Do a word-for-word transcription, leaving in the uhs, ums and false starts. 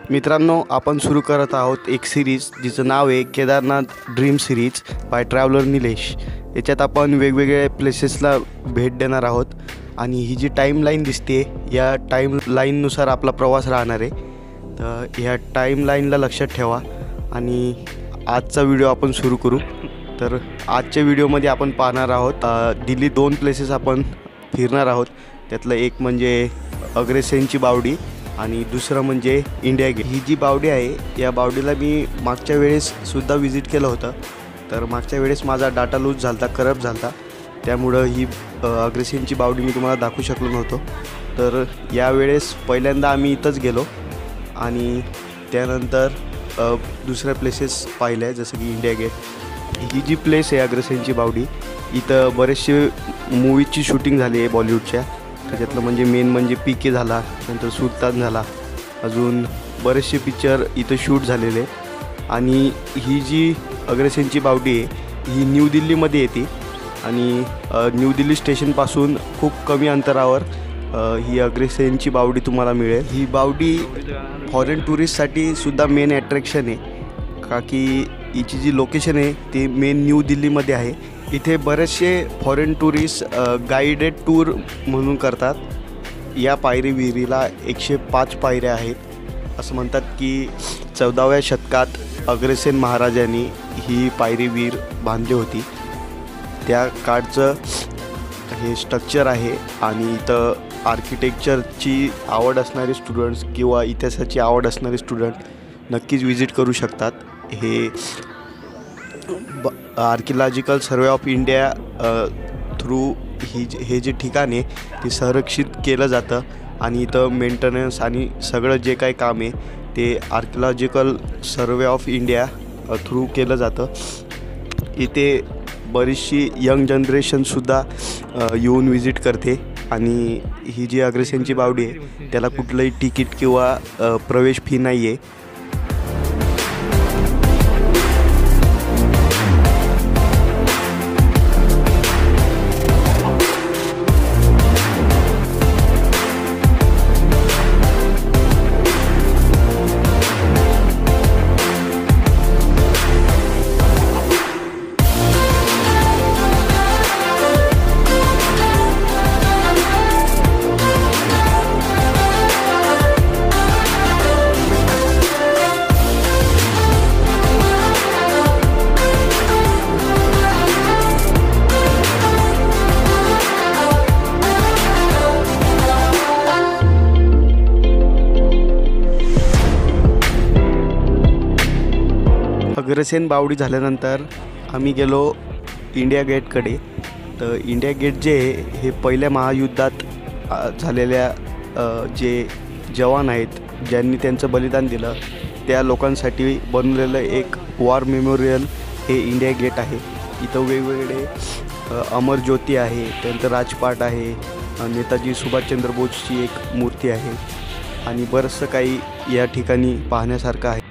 मित्रांनो, आपण सुरू करत आहोत एक सिरीज जिचं नाव आहे Kedarnath dream series by traveller Nilesh. याच्यात आपण वेगवेगळ्या प्लेसेसला भेट देणार आहोत आणि ही जी टाईमलाईन दिसते या टाईमलाईननुसार आपला प्रवास राहणार आहे। तर ह्या टाईमलाईनला लक्षात ठेवा आणि आजचा व्हिडिओ आपण सुरू करू। तर आजच्या व्हिडिओमध्ये आपण पाहणार आहोत दिल्ली दोन प्लेसेस आपण फिरणार आहोत। त्यातलं एक म्हणजे अग्रसेनची बावडी आणि दुसरं म्हणजे इंडिया गेट। ही जी बावडी आहे या बावडीला मी मागच्या वेळेस सुद्धा विजिट केलं होतं। तर मागच्या वेळेस माझा डाटा लूज झाला होता, करप्ट झाला होता, त्यामुळं ही अग्रसेनची बावडी मी तुम्हाला दाखवू शकलो नव्हतो। तर यावेळेस पहिल्यांदा आम्ही इथंच गेलो आणि त्यानंतर दुसऱ्या प्लेसेस पाहिल्या जसं की इंडिया गेट। ही जी प्लेस आहे अग्रसेनची बावडी, इथं बरेचसे मूवीजची शूटिंग झाली आहे बॉलिवूडच्या। त्याच्यातलं म्हणजे मेन म्हणजे पी के झाला, नंतर सुलतान झाला, अजून बरेचसे पिक्चर इथं शूट झालेले। आणि ही जी अग्रसेनची बावडी आहे ही न्यू दिल्लीमध्ये येते आणि न्यू दिल्ली स्टेशनपासून खूप कमी अंतरावर ही अग्रसेनची बावडी तुम्हाला मिळेल। ही बावडी फॉरेन टुरिस्टसाठी सुद्धा मेन अट्रॅक्शन आहे, का की हिची जी लोकेशन आहे ती मेन न्यू दिल्लीमध्ये आहे। इथे बरेचसे फॉरेन टुरिस्ट गाइडेड टूर म्हणून करतात। या पायरी विहिरीला एकशे पाच पायऱ्या आहेत। असं म्हणतात की चौदाव्या शतकात अग्रसेन महाराजांनी ही पायरी विहीर बांधली होती। त्या काळचं हे स्ट्रक्चर आहे आणि इथं आर्किटेक्चरची आवड असणारे स्टुडंट्स किंवा इतिहासाची आवड असणारे स्टुडंट नक्कीच विजिट करू शकतात। हे archaeological survey of India through ही हे जे ठिकाण आहे ते संरक्षित केलं जातं आणि इथं मेंटेनन्स आणि सगळं जे काही काम आहे ते archaeological survey of India through केलं जातं। इथे बरीचशी यंग जनरेशनसुद्धा येऊन विजिट करते आणि ही जी अग्रसेनची बावडी आहे त्याला कुठलंही तिकीट किंवा प्रवेश फी नाही आहे। अग्रसेन बावडी झाल्यानंतर आम्ही गेलो इंडिया गेटकडे। तर इंडिया गेट जे आहे हे पहिल्या महायुद्धात झालेल्या जे जवान आहेत ज्यांनी त्यांचं बलिदान दिलं त्या लोकांसाठी बनवलेलं एक वॉर मेमोरियल हे इंडिया गेट आहे। इथं वेगवेगळे अमर ज्योती आहे, त्यानंतर राजपाट आहे, नेताजी सुभाषचंद्र बोसची एक मूर्ती आहे आणि बरंचसं काही या ठिकाणी पाहण्यासारखं आहे।